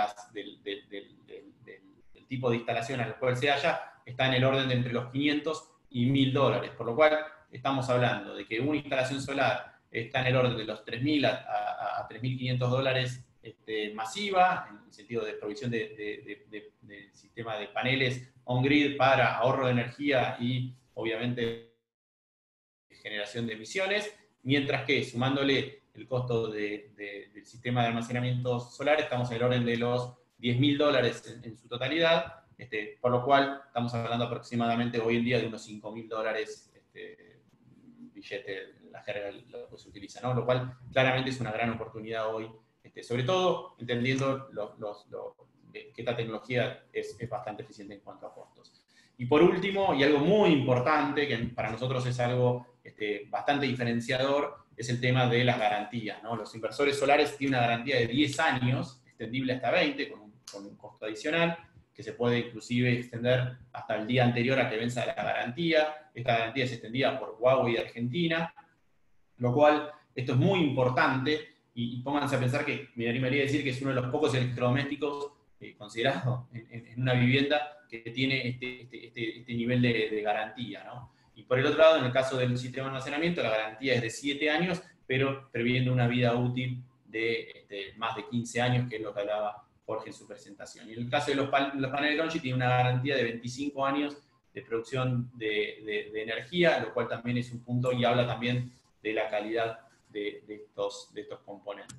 del tipo de instalación al cual se haya, está en el orden de entre los $500 y $1.000, por lo cual estamos hablando de que una instalación solar está en el orden de los $3.000 a $3.500 masiva, en el sentido de provisión de sistema de paneles on-grid para ahorro de energía y, obviamente, generación de emisiones, mientras que sumándole el costo del sistema de almacenamiento solar, estamos en el orden de los $10.000 en su totalidad, por lo cual estamos hablando aproximadamente hoy en día de unos $5.000 billete, la jerga lo que se utiliza, ¿no? Lo cual claramente es una gran oportunidad hoy, sobre todo entendiendo que esta tecnología es bastante eficiente en cuanto a costos. Y por último, y algo muy importante, que para nosotros es algo bastante diferenciador, es el tema de las garantías, ¿no? Los inversores solares tienen una garantía de 10 años, extendible hasta 20, con un costo adicional, que se puede inclusive extender hasta el día anterior a que venza la garantía. Esta garantía es extendida por Huawei de Argentina, lo cual esto es muy importante, y pónganse a pensar que me animaría a decir que es uno de los pocos electrodomésticos considerado en una vivienda que tiene este nivel de garantía, ¿no? Y por el otro lado, en el caso del sistema de almacenamiento, la garantía es de 7 años, pero previendo una vida útil de más de 15 años, que es lo que hablaba Jorge en su presentación. Y en el caso de los paneles LONGi, tiene una garantía de 25 años de producción de energía, lo cual también es un punto y habla también de la calidad de estos componentes.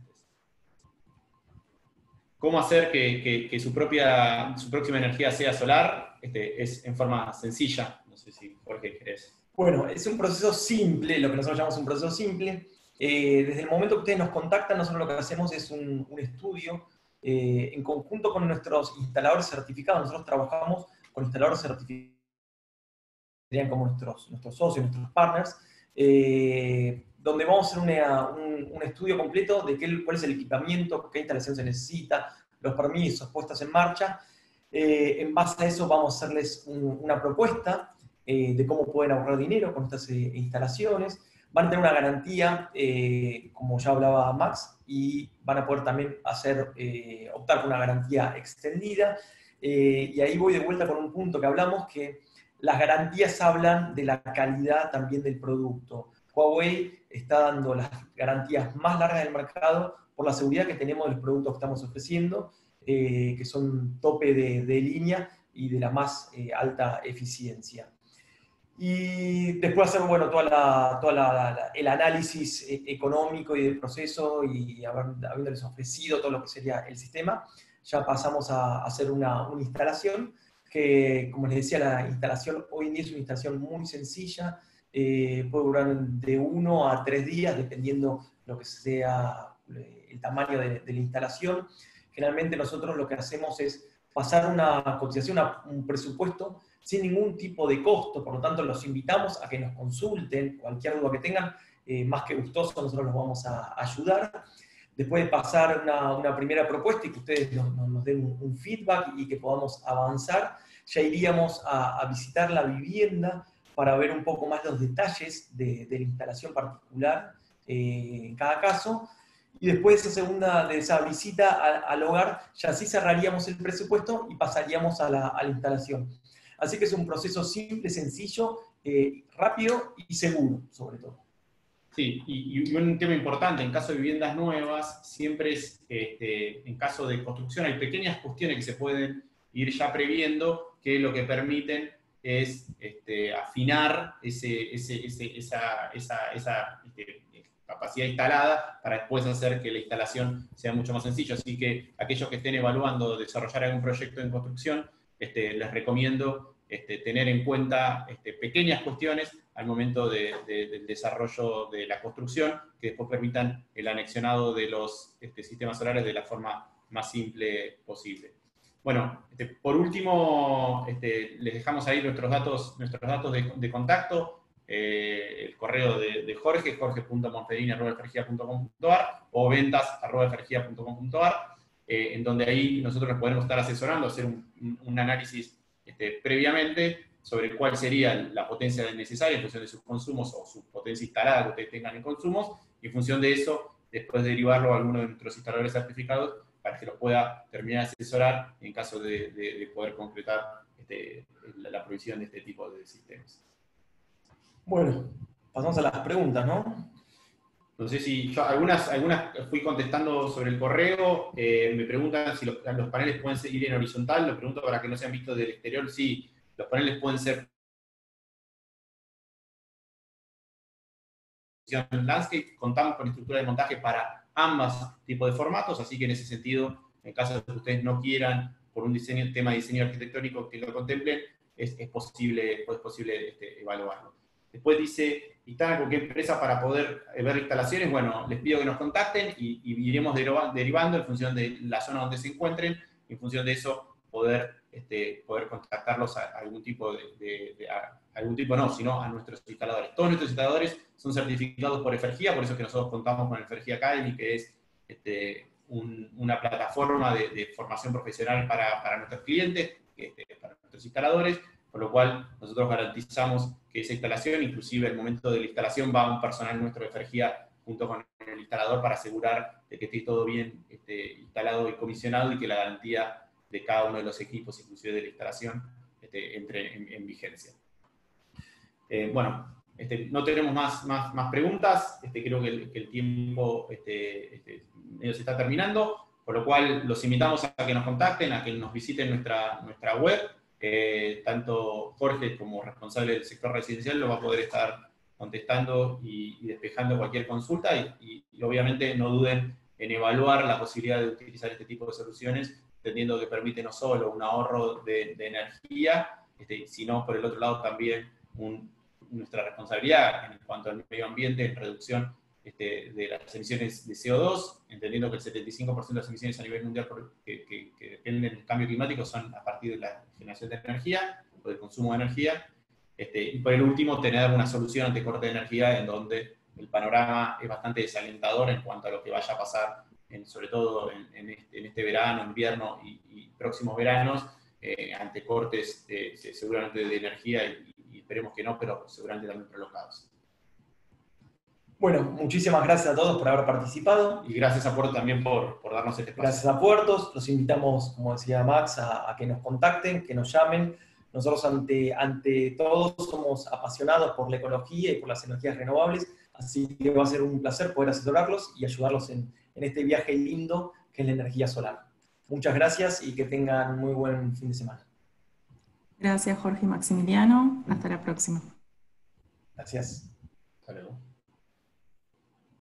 ¿Cómo hacer que su próxima energía sea solar? Es en forma sencilla. No sé si Jorge querés. Bueno, es un proceso simple, lo que nosotros llamamos un proceso simple. Desde el momento que ustedes nos contactan, nosotros lo que hacemos es un estudio en conjunto con nuestros instaladores certificados. Nosotros trabajamos con instaladores certificados, serían como nuestros socios, nuestros partners, donde vamos a hacer un estudio completo de cuál es el equipamiento, qué instalación se necesita, los permisos, puestas en marcha. En base a eso vamos a hacerles una propuesta de cómo pueden ahorrar dinero con estas instalaciones. Van a tener una garantía, como ya hablaba Max, y van a poder también optar por una garantía extendida. Y ahí voy de vuelta con un punto que hablamos, que las garantías hablan de la calidad también del producto. Huawei está dando las garantías más largas del mercado por la seguridad que tenemos de los productos que estamos ofreciendo, que son tope de línea y de la más alta eficiencia. Y después hacer, bueno, el análisis económico y del proceso, y habiéndoles ofrecido todo lo que sería el sistema, ya pasamos a hacer una instalación que, como les decía, la instalación hoy en día es una instalación muy sencilla, puede durar de 1 a 3 días, dependiendo lo que sea el tamaño de la instalación. Generalmente nosotros lo que hacemos es pasar una cotización, un presupuesto, sin ningún tipo de costo. Por lo tanto, los invitamos a que nos consulten cualquier duda que tengan, más que gustoso, nosotros los vamos a ayudar. Después de pasar una primera propuesta y que ustedes nos den un feedback y que podamos avanzar, ya iríamos a visitar la vivienda para ver un poco más los detalles de la instalación particular en cada caso. Y después de esa visita al hogar, ya sí cerraríamos el presupuesto y pasaríamos a la instalación. Así que es un proceso simple, sencillo, rápido y seguro, sobre todo. Sí, y un tema importante, en caso de viviendas nuevas, siempre es, en caso de construcción, hay pequeñas cuestiones que se pueden ir ya previendo, que lo que permiten es afinar esa capacidad instalada para después hacer que la instalación sea mucho más sencilla. Así que aquellos que estén evaluando desarrollar algún proyecto en construcción, les recomiendo tener en cuenta pequeñas cuestiones al momento del desarrollo de la construcción, que después permitan el anexionado de los sistemas solares de la forma más simple posible. Bueno, por último, les dejamos ahí nuestros datos de contacto. El correo de Jorge, jorge.monferini@fergia.com.ar o ventas@fergia.com.ar, en donde ahí nosotros nos podemos estar asesorando, hacer un análisis previamente sobre cuál sería la potencia necesaria en función de sus consumos o su potencia instalada que ustedes tengan en consumos, y en función de eso, después derivarlo a alguno de nuestros instaladores certificados para que los pueda terminar de asesorar en caso de poder concretar la provisión de este tipo de sistemas. Bueno, pasamos a las preguntas, ¿no? No sé si yo algunas fui contestando sobre el correo. Me preguntan si los paneles pueden seguir en horizontal. Lo pregunto para que no sean vistos del exterior. Sí, los paneles pueden ser en landscape. Contamos con estructura de montaje para ambos tipos de formatos, así que en ese sentido, en caso de que ustedes no quieran, por un tema de diseño arquitectónico que lo contemplen, es posible evaluarlo. Después dice, ¿instalan con qué empresa para poder ver instalaciones? Bueno, les pido que nos contacten y iremos derivando en función de la zona donde se encuentren, y en función de eso poder contactarlos a algún tipo sino a nuestros instaladores. Todos nuestros instaladores son certificados por Fergia, por eso es que nosotros contamos con el Fergia Academy, que es una plataforma de formación profesional para nuestros clientes, para nuestros instaladores, por lo cual nosotros garantizamos que esa instalación, inclusive el momento de la instalación, va un personal nuestro de Fergia junto con el instalador para asegurar de que esté todo bien instalado y comisionado y que la garantía de cada uno de los equipos, inclusive de la instalación, entre en vigencia. Bueno, no tenemos más preguntas. Creo que el tiempo medio se está terminando, por lo cual los invitamos a que nos contacten, a que nos visiten nuestra web. Tanto Jorge como responsable del sector residencial lo va a poder estar contestando y despejando cualquier consulta, y obviamente no duden en evaluar la posibilidad de utilizar este tipo de soluciones, entendiendo que permite no solo un ahorro de energía, sino por el otro lado también nuestra responsabilidad en cuanto al medio ambiente, en reducción de las emisiones de CO2, entendiendo que el 75% de las emisiones a nivel mundial que dependen del cambio climático son a partir de la generación de energía o del consumo de energía. Y por el último, tener una solución ante corte de energía en donde el panorama es bastante desalentador en cuanto a lo que vaya a pasar, sobre todo en este verano, invierno y próximos veranos, ante cortes seguramente de energía, y esperemos que no, pero seguramente también prolongados. Bueno, muchísimas gracias a todos por haber participado. Y gracias a Puerto también por darnos este espacio. Gracias a Puertos. Los invitamos, como decía Max, a que nos contacten, que nos llamen. Nosotros ante todo somos apasionados por la ecología y por las energías renovables, así que va a ser un placer poder asesorarlos y ayudarlos en este viaje lindo que es la energía solar. Muchas gracias y que tengan muy buen fin de semana. Gracias, Jorge y Maximiliano. Hasta la próxima. Gracias. Hasta luego.